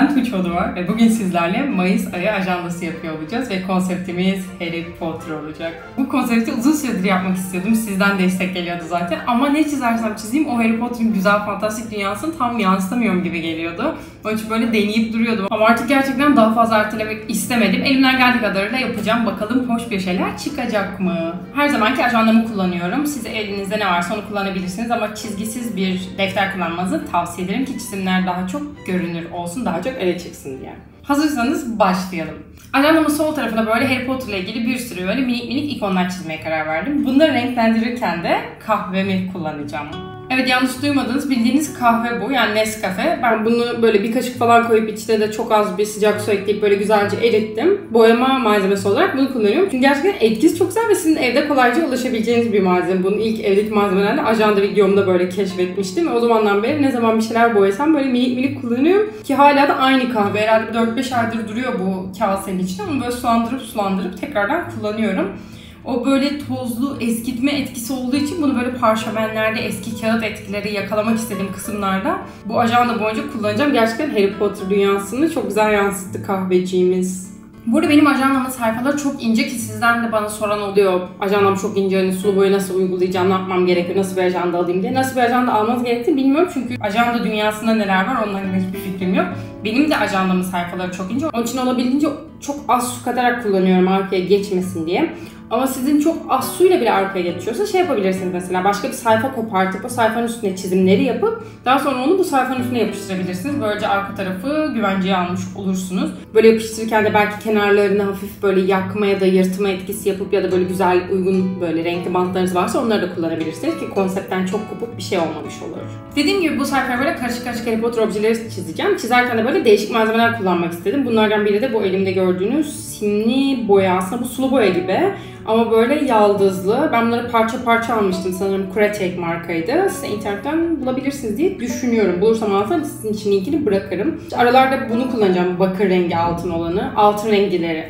Ben Tuğçe Oduvar ve bugün sizlerle Mayıs ayı ajandası yapıyor olacağız ve konseptimiz Harry Potter olacak. Bu konsepti uzun süredir yapmak istiyordum. Sizden destek geliyordu zaten ama ne çizersem çizeyim o Harry Potter'ın güzel fantastik dünyasını tam yansıtamıyorum gibi geliyordu. Onun için böyle deneyip duruyordum ama artık gerçekten daha fazla ertelemek istemedim. Elimden geldiği kadarıyla yapacağım. Bakalım hoş bir şeyler çıkacak mı? Her zamanki ajandamı kullanıyorum. Siz elinizde ne varsa onu kullanabilirsiniz ama çizgisiz bir defter kullanmanızı tavsiye ederim ki çizimler daha çok görünür olsun, daha çok ele çıksın diye. Hazırsanız başlayalım. Ajandamın sol tarafına böyle Harry Potter ile ilgili bir sürü böyle minik minik ikonlar çizmeye karar verdim. Bunları renklendirirken de kahvemi kullanacağım. Evet, yanlış duymadınız, bildiğiniz kahve bu, yani Nescafe. Ben bunu böyle bir kaşık falan koyup içine de çok az bir sıcak su ekleyip böyle güzelce erittim. Boyama malzemesi olarak bunu kullanıyorum. Çünkü gerçekten etkisi çok güzel ve sizin evde kolayca ulaşabileceğiniz bir malzeme. Bunun ilk evdeki malzemelerle ajanda videomda böyle keşfetmiştim. Ve o zamandan beri ne zaman bir şeyler boyasam böyle minik minik kullanıyorum. Ki hala da aynı kahve. Herhalde 4-5 aydır duruyor bu kasenin içinde. Onu böyle sulandırıp tekrardan kullanıyorum. O böyle tozlu eskitme etkisi olduğu için bunu böyle parşömenlerde eski kağıt etkileri yakalamak istediğim kısımlarda bu ajanda boyunca kullanacağım. Gerçekten Harry Potter dünyasını çok güzel yansıttı kahveciğimiz. Bu arada benim ajandamın sayfaları çok ince ki sizden de bana soran oluyor. Ajandam çok ince, hani sulu boya nasıl uygulayacağım, ne yapmam gerekiyor, nasıl bir ajanda alayım diye. Nasıl bir ajanda almanız gerektiğini bilmiyorum çünkü ajanda dünyasında neler var onların hiçbir fikrim yok. Benim de ajandamın sayfaları çok ince. Onun için olabildiğince çok az su katarak kullanıyorum arkaya geçmesin diye. Ama sizin çok az suyla bile arkaya geçiyorsa şey yapabilirsiniz mesela, başka bir sayfa kopartıp o sayfanın üstüne çizimleri yapıp daha sonra onu bu sayfanın üstüne yapıştırabilirsiniz. Böylece arka tarafı güvenceye almış olursunuz. Böyle yapıştırırken de belki kenarlarını hafif böyle yakma ya da yırtma etkisi yapıp ya da böyle güzel uygun böyle renkli bantlarınız varsa onları da kullanabilirsiniz ki konseptten çok kopuk bir şey olmamış olur. Dediğim gibi bu sayfaya böyle karışık karışık Harry Potter objeleri çizeceğim. Çizerken de böyle değişik malzemeler kullanmak istedim. Bunlardan biri de bu elimde gördüğünüz simli boya. Aslında bu sulu boya gibi. Ama böyle yaldızlı. Ben bunları parça parça almıştım sanırım. Createk markaydı. Size internetten bulabilirsiniz diye düşünüyorum. Bulursam alsam sizin için linkini bırakırım. İşte aralarda bunu kullanacağım. Bakır rengi altın olanı. Altın rengi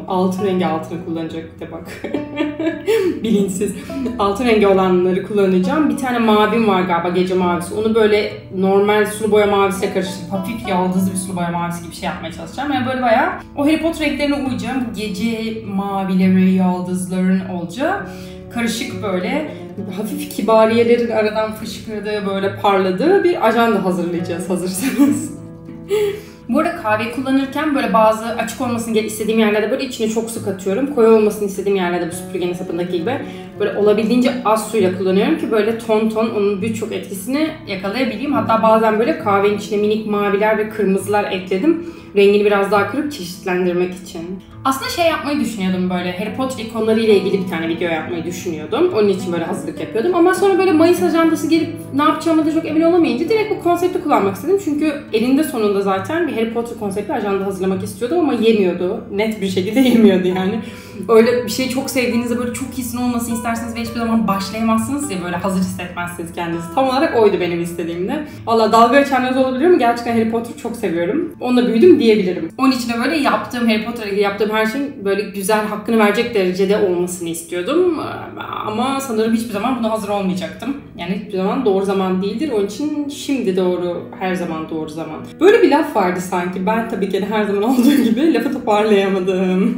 altını kullanacak bir de bak. Bilinçsiz. Altın rengi olanları kullanacağım. Bir tane mavim var galiba, gece mavisi. Onu böyle normal sulu boya mavisiyle karıştırıp hafif yaldızlı bir sulu boya mavisi gibi bir şey yapmaya çalışacağım. Yani böyle bayağı o Harry Potter renklerine uyacağım. Gece mavileri, yaldızların olacağı karışık böyle hafif kibariyelerin aradan fışkırdığı böyle parladığı bir ajanda hazırlayacağız hazırsanız. Bu arada kahve kullanırken böyle bazı açık olmasını istediğim yerlerde böyle içine çok su katıyorum. Koyu olmasını istediğim yerlerde bu süpürgenin sapındaki gibi böyle olabildiğince az suyla kullanıyorum ki böyle ton ton onun birçok etkisini yakalayabileyim. Hatta bazen böyle kahvenin içine minik maviler ve kırmızılar ekledim. Rengini biraz daha kırıp çeşitlendirmek için. Aslında şey yapmayı düşünüyordum, böyle Harry Potter ikonları ile ilgili bir tane video yapmayı düşünüyordum. Onun için böyle hazırlık yapıyordum. Ama sonra böyle Mayıs ajandası gelip ne yapacağımı da çok emin olamayınca direkt bu konsepti kullanmak istedim. Çünkü elinde sonunda zaten bir Harry Potter konseptli ajanda hazırlamak istiyordum ama yemiyordu. Net bir şekilde yemiyordu yani. Öyle bir şeyi çok sevdiğinizde böyle çok iyisini olmasını isterseniz ve hiçbir zaman başlayamazsınız ya, böyle hazır hissetmezsiniz kendinizi. Tam olarak oydu benim istediğimde. Valla dalga geçenleriniz olabilir ama gerçekten Harry Potter'ı çok seviyorum. Onunla büyüdüm diyebilirim. Onun için de böyle yaptığım Harry Potter'a ilgili yaptığım her şeyin böyle güzel, hakkını verecek derecede olmasını istiyordum. Ama sanırım hiçbir zaman buna hazır olmayacaktım. Yani hiçbir zaman doğru zaman değildir. Onun için şimdi doğru, her zaman doğru zaman. Böyle bir laf vardı sanki. Ben tabii ki her zaman olduğu gibi lafı toparlayamadım.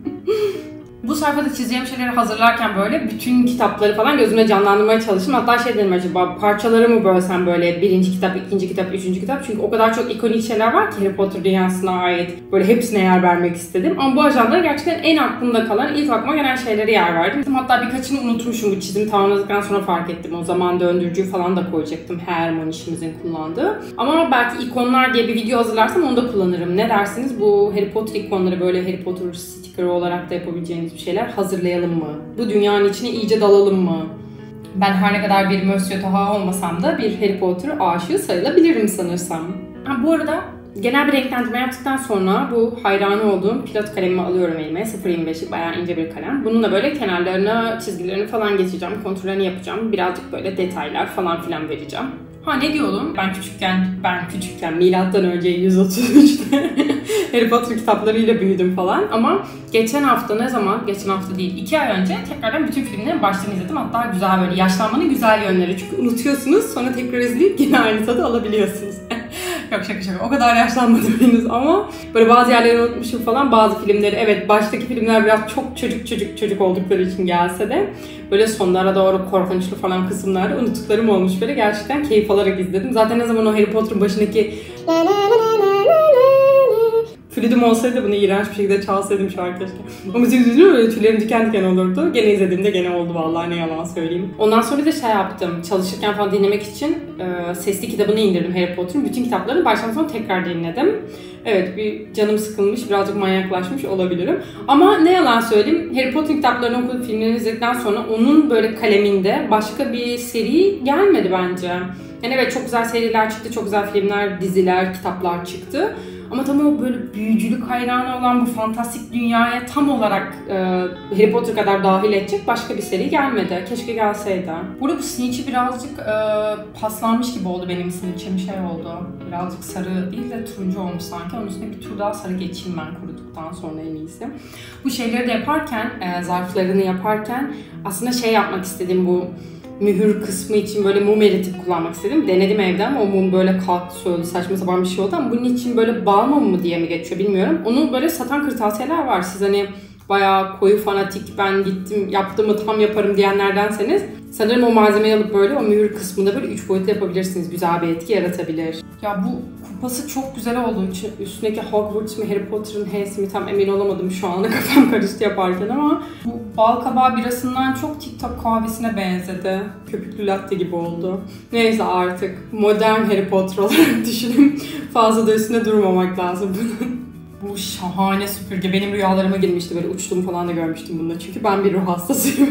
Bu sayfada çizeceğim şeyleri hazırlarken böyle bütün kitapları falan gözümde canlandırmaya çalıştım. Hatta şey dedim, acaba parçaları mı bölsem böyle birinci kitap, ikinci kitap, üçüncü kitap. Çünkü o kadar çok ikonik şeyler var ki Harry Potter dünyasına ait. Böyle hepsine yer vermek istedim. Ama bu ajandada gerçekten en aklımda kalan, ilk aklıma gelen şeylere yer verdim. Hatta birkaçını unutmuşum, bu çizimi tamamladıktan sonra fark ettim. O zaman döndürücüyü falan da koyacaktım, Hermione işimizin kullandığı. Ama belki ikonlar diye bir video hazırlarsam onu da kullanırım. Ne dersiniz? Bu Harry Potter ikonları böyle Harry Potter sticker olarak da yapabileceğiniz bir şeyler hazırlayalım mı? Bu dünyanın içine iyice dalalım mı? Ben her ne kadar bir Monsieur Taha olmasam da bir Harry Potter aşığı sayılabilirim sanırsam. Bu arada genel bir renklendirme yaptıktan sonra bu hayranı olduğum pilot kalemimi alıyorum elime. 0.25'lik bayağı ince bir kalem. Bununla böyle kenarlarına çizgilerini falan geçeceğim. Kontrolünü yapacağım. Birazcık böyle detaylar falan filan vereceğim. Ha, ne diyordum? Ben küçükken milattan önce 133'te Harry Potter kitaplarıyla büyüdüm falan. Ama geçen hafta geçen hafta değil, 2 ay önce tekrardan bütün filmlerin başlarını izledim. Hatta güzel, böyle yaşlanmanın güzel yönleri. Çünkü unutuyorsunuz, sonra tekrar izleyip yine aynı tadı alabiliyorsunuz. Yok şaka. O kadar yaşlanmadım henüz ama böyle bazı yerleri unutmuşum falan. Bazı filmleri, evet baştaki filmler biraz çok çocuk oldukları için gelse de böyle sonlara doğru korkunçlu falan kısımlarda unuttuklarım olmuş, böyle gerçekten keyif alarak izledim. Zaten ne zaman o Harry Potter'ın başındaki flütüm olsaydı bunu iğrenç bir şekilde çalsaydım şu an keşke. O müziği dinliyorum, böyle tüylerim diken diken olurdu. Gene izlediğimde gene oldu vallahi, ne yalan söyleyeyim. Ondan sonra bir de şey yaptım. Çalışırken falan dinlemek için sesli kitabını indirdim Harry Potter'ın. Bütün kitaplarını baştan sona tekrar dinledim. Evet, bir canım sıkılmış, birazcık manyaklaşmış olabilirim. Ama ne yalan söyleyeyim, Harry Potter kitaplarını okuduk, filmlerini izledikten sonra onun böyle kaleminde başka bir seri gelmedi bence. Yani evet, çok güzel seriler çıktı, çok güzel filmler, diziler, kitaplar çıktı. Ama tam o böyle büyücülük hayranı olan bu fantastik dünyaya tam olarak Harry Potter kadar dahil edecek başka bir seri gelmedi. Keşke gelseydi. Burada bu Snitch'i birazcık paslanmış gibi oldu benim Snitch'im, şey oldu. Birazcık sarı değil de turuncu olmuş sanki. Onun üstüne bir tur daha sarı geçeyim ben kuruduktan sonra en iyisi. Bu şeyleri de yaparken, zarflarını yaparken aslında şey yapmak istedim, bu mühür kısmı için böyle mum eritip kullanmak istedim. Denedim evde ama o mum böyle kalktı, söyledi, saçma sapan bir şey oldu ama bunun için böyle bal mumu mu diye mi geçiyor bilmiyorum. Onu böyle satan kırtasiyeler var. Siz hani bayağı koyu fanatik, ben gittim yaptığımı tam yaparım diyenlerdenseniz sanırım o malzemeyi alıp böyle o mühür kısmında böyle 3 boyutlu yapabilirsiniz. Güzel bir etki yaratabilir. Ya bu kupası çok güzel olduğu için üstündeki Hogwarts mı Harry Potter'ın H'si mi tam emin olamadım şu anda, kafam karıştı yaparken ama bu bal kabağı birasından çok TikTok kahvesine benzedi. Köpüklü latte gibi oldu. Neyse artık modern Harry Potter olarak düşünün. Fazla da üstüne durmamak lazım bunun. Bu şahane süpürge benim rüyalarıma girmişti, böyle uçtuğumu falan da görmüştüm bunda. Çünkü ben bir ruh hastasıyım.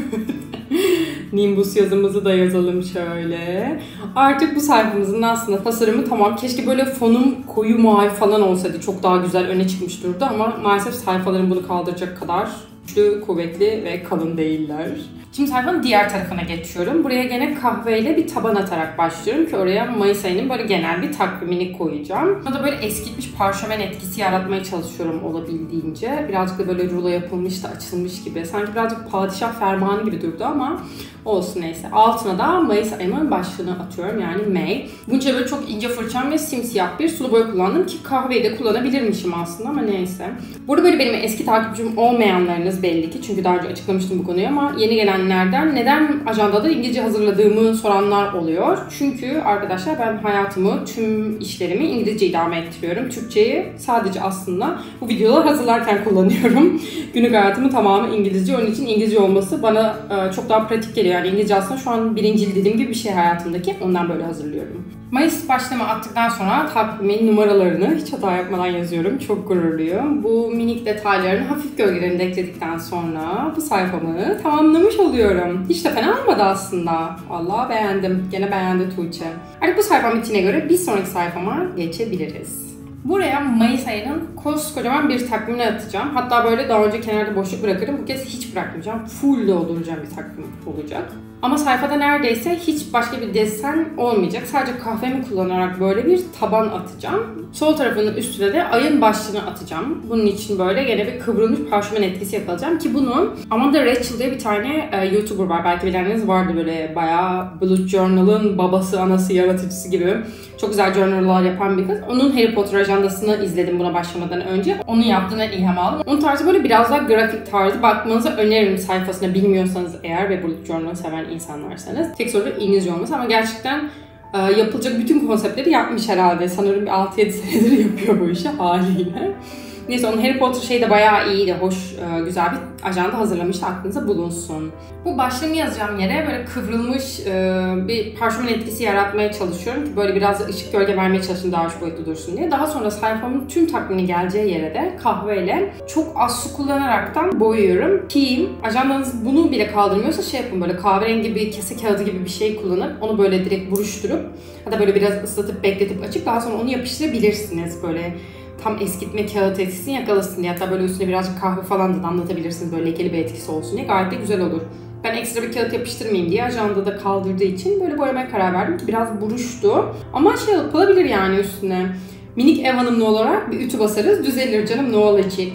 Nimbus yazımızı da yazalım şöyle. Artık bu sayfamızın aslında tasarımı tamam. Keşke böyle fonum koyu mavi falan olsaydı. Çok daha güzel öne çıkmış durdu ama maalesef sayfaların bunu kaldıracak kadar güçlü, kuvvetli ve kalın değiller. Şimdi sayfanın diğer tarafına geçiyorum. Buraya gene kahveyle bir taban atarak başlıyorum ki oraya Mayıs ayının böyle genel bir takvimini koyacağım. Burada böyle eskitmiş parşömen etkisi yaratmaya çalışıyorum olabildiğince. Birazcık da böyle rulo yapılmış da açılmış gibi. Sanki birazcık padişah fermanı gibi durdu ama olsun neyse. Altına da Mayıs ayının başlığını atıyorum, yani May. Bunca böyle çok ince fırçam ve simsiyah bir sulu boya kullandım ki kahveyi de kullanabilirmişim aslında ama neyse. Burada böyle benim eski takipçim olmayanlarınız belli ki, çünkü daha önce açıklamıştım bu konuyu, ama yeni gelenlerden neden ajandada İngilizce hazırladığımı soranlar oluyor. Çünkü arkadaşlar ben hayatımı, tüm işlerimi İngilizce idame ettiriyorum. Türkçeyi sadece aslında bu videoları hazırlarken kullanıyorum. Günlük hayatımın tamamı İngilizce. Onun için İngilizce olması bana çok daha pratik geliyor. Yani İngilizce aslında şu an birincil dilim gibi bir şey hayatımdaki. Ondan böyle hazırlıyorum. Mayıs başlama attıktan sonra takvimin numaralarını hiç hata yapmadan yazıyorum. Çok gururluyum. Bu minik detayların hafif gölgelerini de ekledikten sonra bu sayfamı tamamlamış oluyorum. Hiç de fena olmadı aslında. Vallahi beğendim. Gene beğendi Tuğçe. Artık bu sayfam bittiğine göre bir sonraki sayfama geçebiliriz. Buraya Mayıs ayının koskocaman bir takvimini atacağım. Hatta böyle daha önce kenarda boşluk bırakırım. Bu kez hiç bırakmayacağım. Full dolduracağım bir takvim olacak. Ama sayfada neredeyse hiç başka bir desen olmayacak. Sadece kahvemi kullanarak böyle bir taban atacağım. Sol tarafının üstüne de ayın başlığını atacağım. Bunun için böyle gene bir kıvrılmış parşömen etkisi yakalayacağım ki bunu Amanda Rachel diye bir tane YouTuber var. Belki bilenleriniz vardı, böyle bayağı Bullet Journal'ın babası, anası, yaratıcısı gibi. Çok güzel journal'lar yapan bir kız. Onun Harry Potter ajandasını izledim buna başlamadan önce. Onun yaptığından ilham aldım. Onun tarzı böyle biraz daha grafik tarzı. Bakmanızı öneririm sayfasına, bilmiyorsanız eğer ve Bullet Journal seven insanlarsanız. Tek soru İngilizce olması ama gerçekten yapılacak bütün konseptleri yapmış herhalde. Sanırım 6-7 senedir yapıyor bu işi haliyle. Neyse, onun Harry Potter şeyi de bayağı iyiydi. Hoş, güzel bir ajanda hazırlamıştı, aklınıza bulunsun. Bu başlığımı yazacağım yere böyle kıvrılmış bir parşömen etkisi yaratmaya çalışıyorum ki böyle biraz da ışık gölge vermeye çalışayım, daha hoş boyutlu dursun diye. Daha sonra sayfamın tüm takvimini geleceği yere de kahveyle çok az su kullanaraktan boyuyorum ki ajandanız bunu bile kaldırmıyorsa şey yapın, böyle kahverengi bir kese kağıdı gibi bir şey kullanıp onu böyle direkt buruşturup hatta böyle biraz ıslatıp bekletip açıp daha sonra onu yapıştırabilirsiniz, böyle tam eskitme kağıt etkisini yakalasın diye. Hatta böyle üstüne birazcık kahve falan da damlatabilirsiniz, böyle lekeli bir etkisi olsun diye. Gayet de güzel olur. Ben ekstra bir kağıt yapıştırmayayım diye ajandada kaldırdığı için böyle boyamaya karar verdim ki biraz buruştu. Ama şey yapılabilir yani üstüne. Minik ev hanımlı olarak bir ütü basarız, düzelir canım, ne olacak.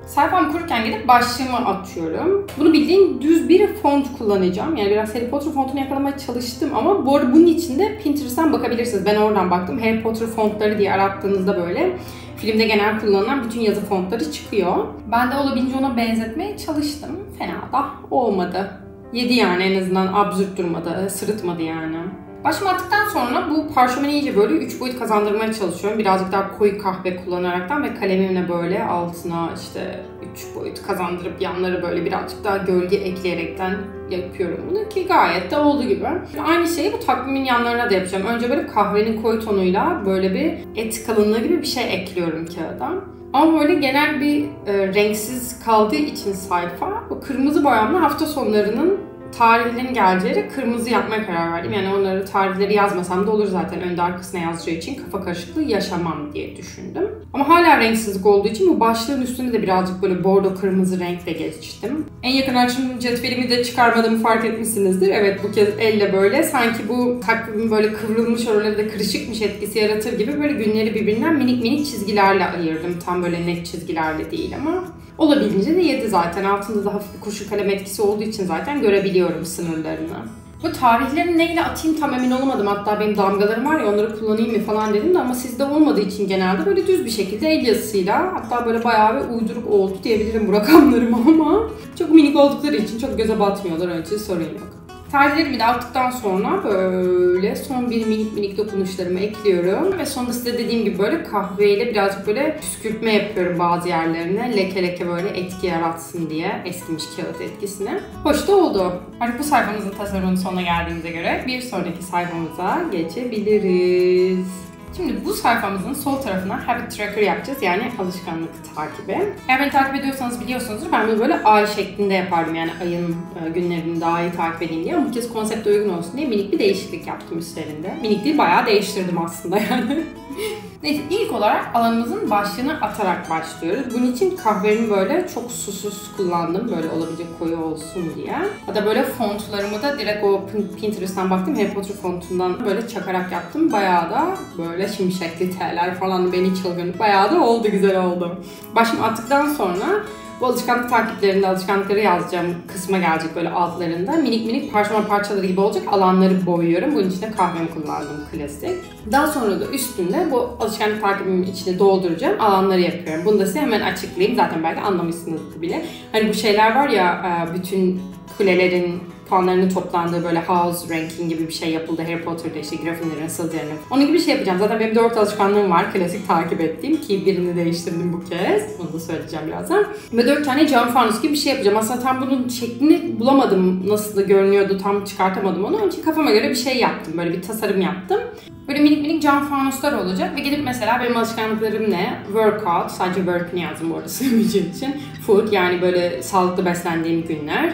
Sayfam kururken gidip başlığımı atıyorum. Bunu bildiğin düz bir font kullanacağım. Yani biraz Harry Potter fontunu yakalamaya çalıştım ama bu arada bunun için de Pinterest'ten bakabilirsiniz. Ben oradan baktım. Harry Potter fontları diye arattığınızda böyle filmde genel kullanılan bütün yazı fontları çıkıyor. Ben de olabildiğince ona benzetmeye çalıştım. Fena da olmadı. Yedi yani, en azından absürt durmadı, sırıtmadı yani. Başımı attıktan sonra bu parşömeni iyice böyle 3 boyut kazandırmaya çalışıyorum. Birazcık daha koyu kahve kullanaraktan ve kalemimle böyle altına işte 3 boyut kazandırıp yanları böyle birazcık daha gölge ekleyerekten yapıyorum bunu ki gayet de oldu gibi. Aynı şeyi bu takvimin yanlarına da yapacağım. Önce böyle kahvenin koyu tonuyla böyle bir et kalınlığı gibi bir şey ekliyorum kağıda. Ama böyle genel bir renksiz kaldığı için sayfa, bu kırmızı boyamla hafta sonlarının tarihlerin geleceği yere kırmızı yapmaya karar verdim. Yani onları tarihleri yazmasam da olur zaten, önde arkasına yazacağı için kafa karışıklığı yaşamam diye düşündüm. Ama hala renksizlik olduğu için bu başlığın üstüne de birazcık böyle bordo kırmızı renkle geçtim. En yakın açım cetvelimi de çıkarmadığımı fark etmişsinizdir. Evet, bu kez elle böyle sanki bu takvimin böyle kıvrılmış, oraları da kırışıkmış etkisi yaratır gibi böyle günleri birbirinden minik minik çizgilerle ayırdım. Tam böyle net çizgilerle değil ama olabildiğince de yedi zaten. Altında da hafif bir kurşun kalem etkisi olduğu için zaten görebiliyorum sınırlarını. Bu tarihleri neyle atayım tam emin olamadım. Hatta benim damgalarım var ya, onları kullanayım mı falan dedim de ama sizde olmadığı için genelde böyle düz bir şekilde el yazısıyla, hatta böyle bayağı bir uyduruk oldu diyebilirim bu rakamlarıma ama çok minik oldukları için çok göze batmıyorlar, önce sorun yok. Tarihlerimi de attıktan sonra böyle son bir minik dokunuşlarımı ekliyorum ve sonunda size dediğim gibi böyle kahveyle birazcık böyle püskürtme yapıyorum bazı yerlerine. Leke böyle etki yaratsın diye, eskimiş kağıt etkisine. Hoş da oldu. Artık bu sayfamızın tasarımının sonuna geldiğimize göre bir sonraki sayfamıza geçebiliriz. Şimdi bu sayfamızın sol tarafına Habit Tracker yapacağız, yani alışkanlık takibi. Eğer beni takip ediyorsanız biliyorsunuzdur, ben bunu böyle ay şeklinde yapardım, yani ayın günlerini daha iyi takip edeyim diye. Ama bu kez konsepte uygun olsun diye minik bir değişiklik yaptım üstlerinde. Minik değil, bayağı değiştirdim aslında yani. Neyse, ilk olarak alanımızın başlığını atarak başlıyoruz. Bunun için kahvemi böyle çok susuz kullandım, böyle olabilecek koyu olsun diye. Hatta böyle fontlarımı da direkt o Pinterest'ten baktım, Harry Potter fontundan böyle çakarak yaptım. Bayağı da böyle şimşekli teller falan, beni çılgın, bayağı da oldu, güzel oldu. Başımı attıktan sonra bu alışkanlık takiplerinde alışkanlıkları yazacağım kısma gelecek, böyle altlarında minik parşömen parçaları gibi olacak alanları boyuyorum. Bunun için de kahvemi kullandım, klasik. Daha sonra da üstünde bu alışkanlık takibimin içine dolduracağım alanları yapıyorum. Bunu da size hemen açıklayayım, zaten belki anlamışsınızdır bile. Hani bu şeyler var ya, bütün kulelerin puanlarının toplandığı böyle house ranking gibi bir şey yapıldı Harry Potter'da, işte Gryffindor'un, Slytherin'in. Onun gibi bir şey yapacağım. Zaten benim 4 alışkanlığım var klasik takip ettiğim, ki birini değiştirdim bu kez. Onu da söyleyeceğim birazdan. Ve 4 tane cam fanus gibi bir şey yapacağım. Aslında tam bunun şeklini bulamadım, nasıl da görünüyordu, tam çıkartamadım onu. Onun için kafama göre bir şey yaptım. Böyle bir tasarım yaptım. Böyle minik cam fanuslar olacak ve gidip mesela benim alışkanlıklarım ne? Workout, sadece work'ünü yazdım bu arada sığmayacak için. Food, yani böyle sağlıklı beslendiğim günler.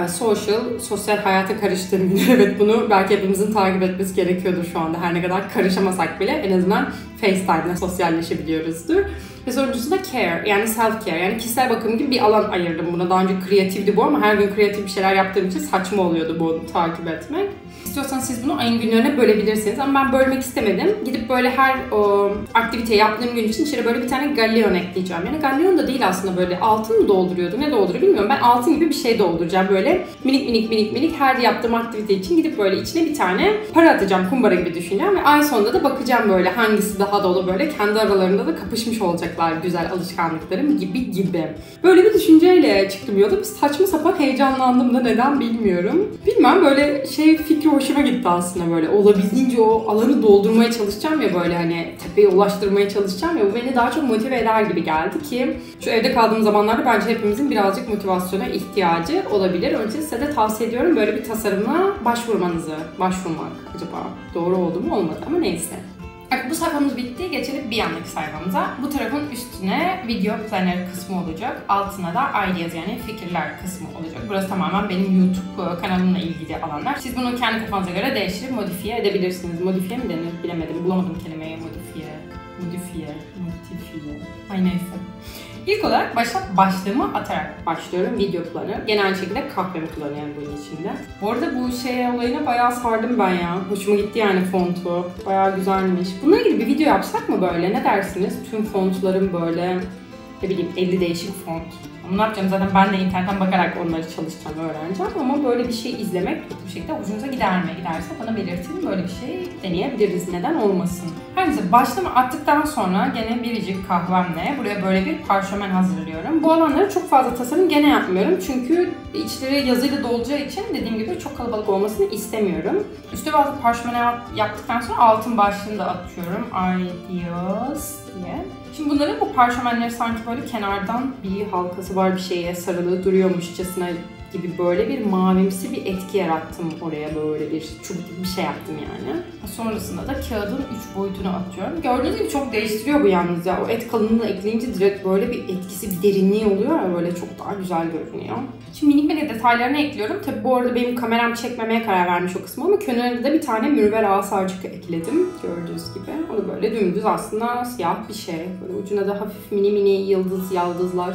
Sosyal hayata karıştığım günler. Evet, bunu belki hepimizin takip etmesi gerekiyordur şu anda. Her ne kadar karışamasak bile en azından FaceTime'la sosyalleşebiliyoruzdur. Ve sonuncusu da care, yani self care, yani kişisel bakım gibi bir alan ayırdım buna. Daha önce kreatifti bu ama her gün kreatif bir şeyler yaptığım için saçma oluyordu bunu takip etmek. İstiyorsanız siz bunu ayın günlerine bölebilirsiniz ama ben bölmek istemedim. Gidip böyle her aktivite yaptığım gün için içeri böyle bir tane galleon ekleyeceğim. Yani galleon da değil aslında, böyle altın mı dolduruyordu, ne dolduruyor bilmiyorum. Ben altın gibi bir şey dolduracağım, böyle minik her yaptığım aktivite için gidip böyle içine bir tane para atacağım, kumbara gibi düşüneceğim ve ay sonunda da bakacağım böyle hangisi daha dolu, böyle kendi aralarında da kapışmış olacaklar güzel alışkanlıklarım gibi. Böyle bir düşünceyle çıktım yola. Saçma sapan heyecanlandım da neden bilmiyorum. Bilmem, böyle fikri hoşuma gitti aslında, böyle olabildiğince o alanı doldurmaya çalışacağım ya, böyle hani tepeye ulaştırmaya çalışacağım ya, bu beni daha çok motive eder gibi geldi ki şu evde kaldığım zamanlarda bence hepimizin birazcık motivasyona ihtiyacı olabilir. Önce size de tavsiye ediyorum böyle bir tasarımla başvurmak. Acaba doğru oldu mu, olmadı ama neyse. Artık bu sayfamız bitti. Geçelim bir yandaki sayfamıza. Bu tarafın üstüne video planner kısmı olacak. Altına da ideas, yani fikirler kısmı olacak. Burası tamamen benim YouTube kanalımla ilgili alanlar. Siz bunu kendi kafanıza göre değiştirip modifiye edebilirsiniz. Modifiye mi denir bilemedim. Bulamadım kelimeyi. Modifiye. Ay neyse. İlk olarak başlığımı atarak başlıyorum. Video planner. Gene aynı şekilde kahvemi kullanıyorum bunun içinde. Bu arada bu olayına bayağı sardım ben ya. Hoşuma gitti yani fontu. Bayağı güzelmiş. Bununla ilgili bir video yapsak mı böyle? Ne dersiniz? Tüm fontların böyle ne bileyim 50 değişik font. Ama ne yapacağım, zaten ben de internetten bakarak onları çalışacağım, öğreneceğim. Ama böyle bir şey izlemek bu şekilde hoşunuza gider mi? Giderse bana belirtin, böyle bir şey deneyebiliriz. Neden olmasın? Her neyse, başlama attıktan sonra gene biricik kahvemle buraya böyle bir parşömen hazırlıyorum. Bu alanları çok fazla tasarım gene yapmıyorum. Çünkü içleri yazıyla dolacağı için dediğim gibi çok kalabalık olmasını istemiyorum. Üstü bazı parşömen yaptıktan sonra altın başlığını da atıyorum. Ideas diye. Şimdi bunların, bu parşömenleri sanki böyle kenardan bir halkası var, bir şeye sarılı duruyormuşçasına gibi böyle bir mavimsi bir etki yarattım oraya, böyle bir çubuk bir şey yaptım yani. Sonrasında da kağıdın 3 boyutunu atıyorum. Gördüğünüz gibi çok değiştiriyor bu yalnız ya. O et kalınlığını ekleyince direkt böyle bir etkisi, bir derinliği oluyor ya, böyle çok daha güzel görünüyor. Şimdi minik minik detaylarını ekliyorum. Tabi bu arada benim kameram çekmemeye karar vermiş o kısmı ama kenarında da bir tane mürver asarcık ekledim. Gördüğünüz gibi. O da böyle dümdüz aslında siyah bir şey. Böyle ucuna da hafif mini mini yıldızlar.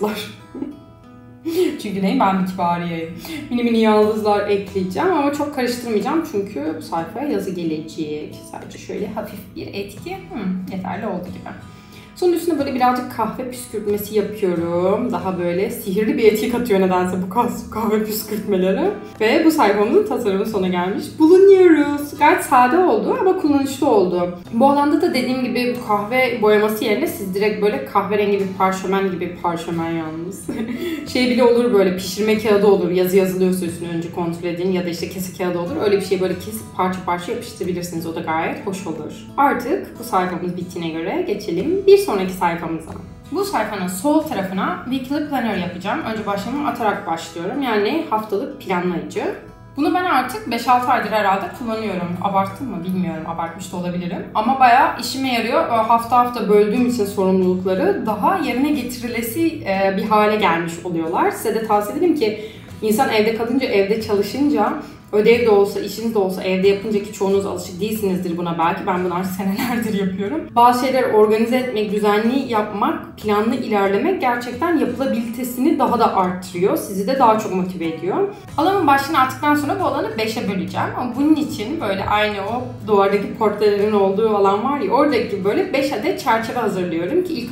Çünkü neyim, ben bir kibariyeyim. Mini mini yıldızlar ekleyeceğim ama çok karıştırmayacağım çünkü bu sayfaya yazı gelecek. Sadece şöyle hafif bir etki yeterli oldu gibi. Sonra üstüne böyle birazcık kahve püskürtmesi yapıyorum. Daha böyle sihirli bir etki katıyor nedense bu kahve püskürtmeleri. Ve bu sayfamızın tasarımı sona gelmiş bulunuyoruz. Gayet sade oldu ama kullanışlı oldu. Bu alanda da dediğim gibi bu kahve boyaması yerine siz direkt böyle kahverengi bir parşömen gibi, parşömen yalnız. Şey bile olur, böyle pişirme kağıdı olur. Yazı yazılıyorsa üstüne önce kontrol edin, ya da işte kese kağıdı olur. Öyle bir şey böyle kesip parça parça yapıştırabilirsiniz. O da gayet hoş olur. Artık bu sayfamız bittiğine göre geçelim bir sonraki sayfamıza. Bu sayfanın sol tarafına weekly planner yapacağım. Önce başlığımı atarak başlıyorum. Yani haftalık planlayıcı. Bunu ben artık 5-6 aydır herhalde kullanıyorum. Abarttım mı bilmiyorum, abartmış da olabilirim. Ama bayağı işime yarıyor. Hafta hafta böldüğüm için sorumlulukları daha yerine getirilesi bir hale gelmiş oluyorlar. Size de tavsiye ederim ki insan evde kalınca, evde çalışınca, ödev de olsa, işiniz de olsa evde yapınca, ki çoğunuz alışık değilsinizdir buna belki. Ben bunu artık senelerdir yapıyorum. Bazı şeyleri organize etmek, düzenli yapmak, planlı ilerlemek gerçekten yapılabilitesini daha da arttırıyor. Sizi de daha çok motive ediyor. Alanın başlığını attıktan sonra bu alanı 5'e böleceğim. Ama bunun için böyle aynı o duvardaki portrelerin olduğu alan var ya, oradaki böyle 5 adet çerçeve hazırlıyorum ki ilk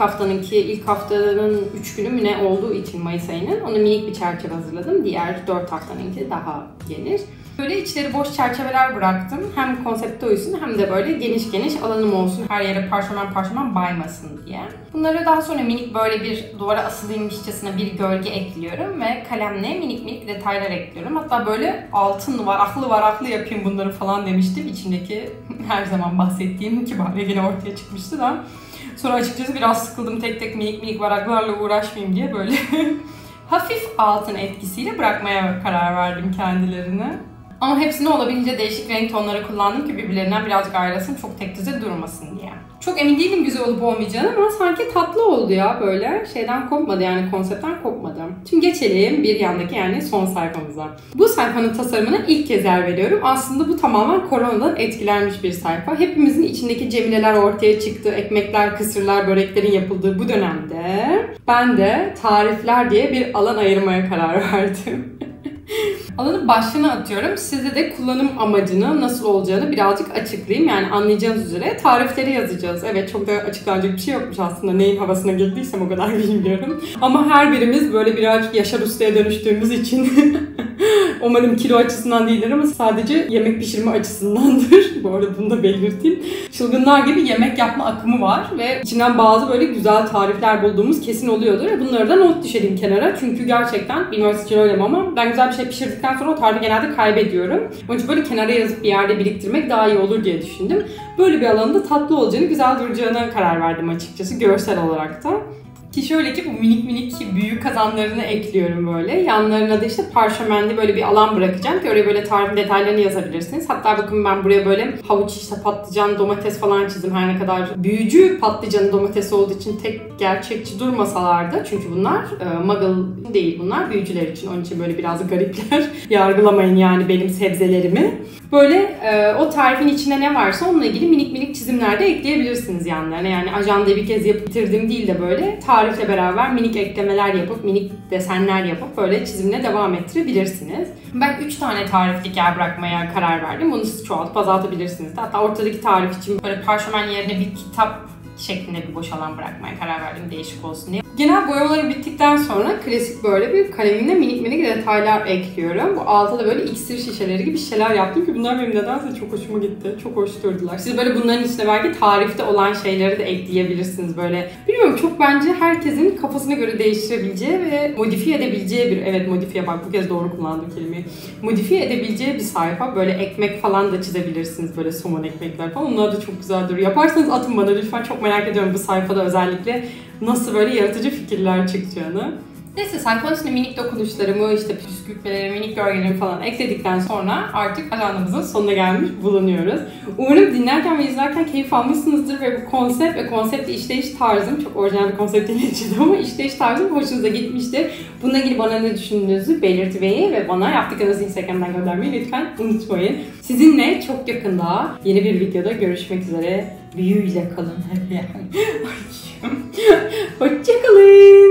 haftanın 3 günü mü ne olduğu için Mayıs ayının, onu minik bir çerçeve hazırladım. Diğer 4 haftanınki daha gelir. Böyle içleri boş çerçeveler bıraktım. Hem konsepte uysun hem de böyle geniş geniş alanım olsun. Her yere parşömen baymasın diye. Bunları daha sonra minik böyle bir duvara asılıymışçasına bir gölge ekliyorum ve kalemle minik minik detaylar ekliyorum. Hatta böyle altın varaklı yapayım bunları falan demiştim. İçindeki her zaman bahsettiğim kibariye yine ortaya çıkmıştı da. Sonra açıkçası biraz sıkıldım, tek tek minik varaklarla uğraşmayayım diye böyle hafif altın etkisiyle bırakmaya karar verdim kendilerini. Ama hepsini olabildiğince değişik renk tonları kullandım ki birbirlerinden birazcık ayrılsın, çok tek düze durmasın diye. Çok emin değilim güzel olup olmayacağını ama sanki tatlı oldu ya, böyle şeyden kopmadı, yani konseptten kopmadı. Şimdi geçelim bir yandaki, yani son sayfamıza. Bu sayfanın tasarımına ilk kez yer veriyorum. Aslında bu tamamen koronadan etkilenmiş bir sayfa. Hepimizin içindeki cemileler ortaya çıktı. Ekmekler, kısırlar, böreklerin yapıldığı bu dönemde ben de tarifler diye bir alan ayırmaya karar verdim. Alanın başlığını atıyorum. Size de kullanım amacını, nasıl olacağını birazcık açıklayayım. Yani anlayacağınız üzere tarifleri yazacağız. Evet, çok da açıklanacak bir şey yokmuş aslında. Neyin havasına girdiysem o kadar bilmiyorum. Ama her birimiz böyle birazcık Yaşar Usta'ya dönüştüğümüz için umarım kilo açısından değildir ama sadece yemek pişirme açısındandır. Bu arada bunu da belirteyim. Çılgınlar gibi yemek yapma akımı var ve içinden bazı böyle güzel tarifler bulduğumuz kesin oluyordur. Bunları da not düşelim kenara. Çünkü gerçekten bilmiyorum sizce öyle mi ama ben güzel bir şey pişirdikten sonra o tarifi genelde kaybediyorum. Onun için böyle kenara yazıp bir yerde biriktirmek daha iyi olur diye düşündüm. Böyle bir alanda tatlı olacağını, güzel duracağına karar verdim açıkçası görsel olarak da. Ki şöyle ki bu minik büyük kazanlarını ekliyorum böyle. Yanlarına da işte parşömenli böyle bir alan bırakacağım ki oraya böyle tarifin detaylarını yazabilirsiniz. Hatta bakın ben buraya böyle havuç, işte patlıcan, domates falan çizdim. Her ne kadar büyücü patlıcanı, domatesi olduğu için tek gerçekçi durmasalar da. Çünkü bunlar muggle değil, bunlar büyücüler için. Onun için böyle biraz garipler. Yargılamayın yani benim sebzelerimi. Böyle o tarifin içinde ne varsa onunla ilgili minik çizimler de ekleyebilirsiniz yanlarına. Yani ajandayı bir kez yapıp bitirdim değil de böyle tarifle beraber minik eklemeler yapıp, minik desenler yapıp böyle çizimine devam ettirebilirsiniz. Ben 3 tane tariflik yer bırakmaya karar verdim. Bunu siz çoğaltıp azaltabilirsiniz. Hatta ortadaki tarif için böyle parşömen yerine bir kitap şeklinde bir boş alan bırakmaya karar verdim değişik olsun diye. Genel boyamaları bittikten sonra klasik böyle bir kalemimle minik minik detaylar ekliyorum. Bu altta da böyle iksir şişeleri gibi şeyler yaptım ki bunlar benim nedense çok hoşuma gitti. Çok hoş durdular. Siz böyle bunların içine belki tarifte olan şeyleri de ekleyebilirsiniz böyle. Bilmiyorum, çok bence herkesin kafasına göre değiştirebileceği ve modifiye edebileceği bir, evet modifiye, bak bu kez doğru kullandım kelimeyi. Modifiye edebileceği bir sayfa. Böyle ekmek falan da çizebilirsiniz, böyle somon ekmekler falan. Onlar da çok güzel duruyor. Yaparsanız atın bana lütfen, çok merak ediyorum bu sayfada özellikle nasıl böyle yaratıcı fikirler çıkacağını. Neyse, sayfanın içinde minik dokunuşlarımı, işte püskürtmelerimi, minik gölgelerimi falan ekledikten sonra artık ajandamızın sonuna gelmiş bulunuyoruz. Umarım dinlerken ve izlerken keyif almışsınızdır ve bu konsept ve konseptle işleyiş tarzım, çok orijinal bir konsept değil ama işleyiş tarzım hoşunuza gitmiştir. Bununla ilgili bana ne düşündüğünüzü belirtmeyi ve bana yaptıklarınızı Instagram'dan göndermeyi lütfen unutmayın. Sizinle çok yakında yeni bir videoda görüşmek üzere. Büyüyle kalın hep yani. Hoşçakalın.